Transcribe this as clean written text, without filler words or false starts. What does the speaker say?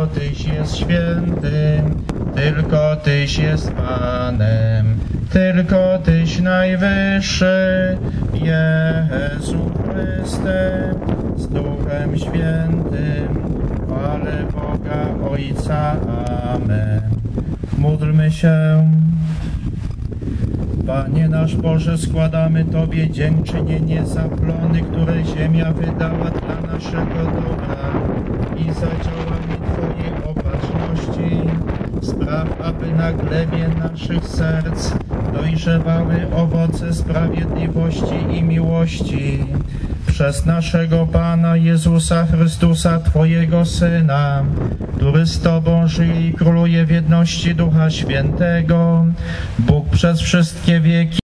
Tyś jest święty, tylko Tyś jest Panem, tylko Tyś najwyższy, Jezu Chryste, z Duchem Świętym, chwale Boga Ojca. Amen. Módlmy się. Panie nasz Boże, składamy Tobie dziękczynienie za plony, które ziemia wydała dla naszego dobra i za działami Twojej opatrzności. Spraw, aby na glebie naszych serc dojrzewały owoce sprawiedliwości i miłości. Przez naszego Pana Jezusa Chrystusa, Twojego Syna, który z Tobą żyje i króluje w jedności Ducha Świętego, Bóg przez wszystkie wieki.